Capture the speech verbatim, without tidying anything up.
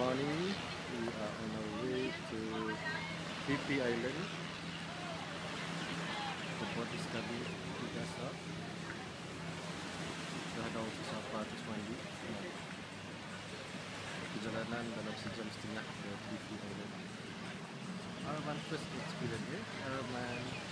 morning. We are on our way to P P Island. The boat is coming to pick us up. Dah ada sesapa terus mandi. Perjalanan dalam sejam setengah ke P P Island. Arman first experience, eh? Arman.